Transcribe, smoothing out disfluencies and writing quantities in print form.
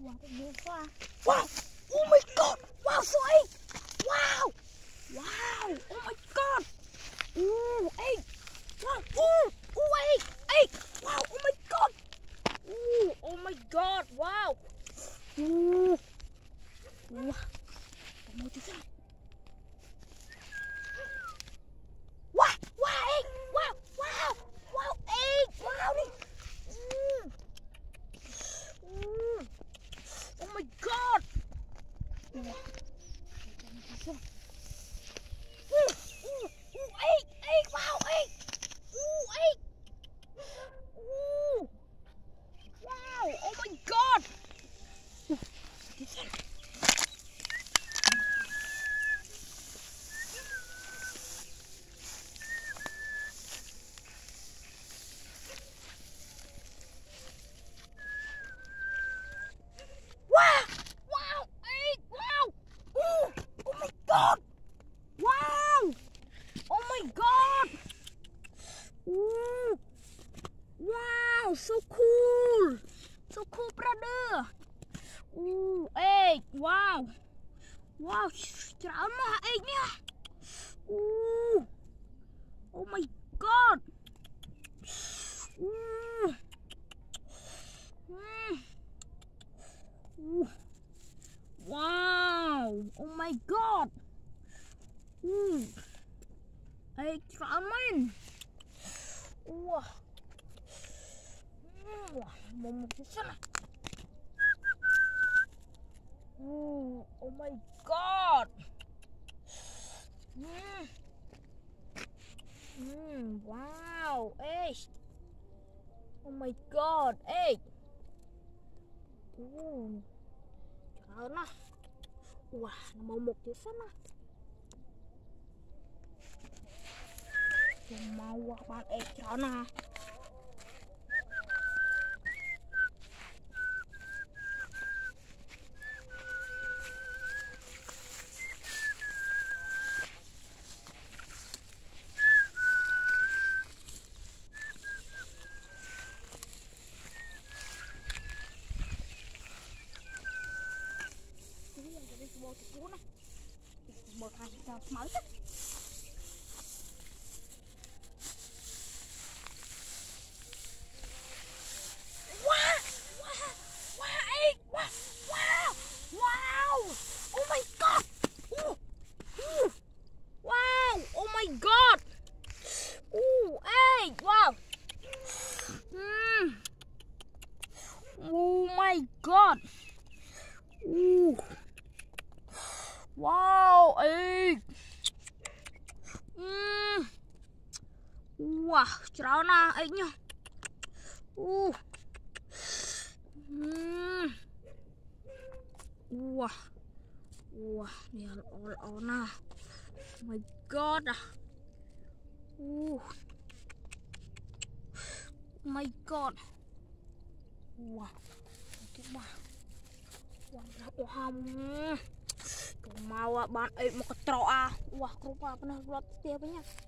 Wow! Oh my god! Wow, so egg! Wow! Wow! Oh my god! Ooh, egg! Wow! Ooh! Ooh, egg! Egg! Wow! Oh my god! Ooh! Oh my god! Wow! Ooh! Wow! Mau chứ sao? Wow! Wow, egg! Wow! Wow! Wow, egg! Wow đi! Oh my god! Wow! Egg! Egg! Wow, egg! Ooh, egg! Ooh! Wow! Oh my god! Wow! Wow! Egg! Wow! Ooh! Oh my god! Wow! Oh my god! Ooh! Wow! So cool! So cool, brother! Ooh! Egg! Wow! Wow!ច្រើនណាស់ egg នេះ Ooh! Oh my god! Ooh! Ooh! Wow! Oh my god! Ooh! Egg ច្រើនមែន Wow! Một cái sắt này. Oh my god. Wow. Ê. Oh my god. Ê. Trời ơi. Wow, một cái sắt này. Mau qua bạn ê trời nè. Một hai sao máu đấy. Wow! Wow! Wow! Egg! Wow! Wow! Wow! Oh my god! Ooh! Ooh! Wow! Oh my god! Ooh! Egg! Wow! Oh my god! Ooh! Wow, egg. Wow,ច្រើនណាស់ egg នេះ Wow. Wow, នេះល្អណាស់ My god. My god. Wow. Wow. Mau bạn ấy một cái trọ à. Wow, không qua bên này lọt tiếp với nha.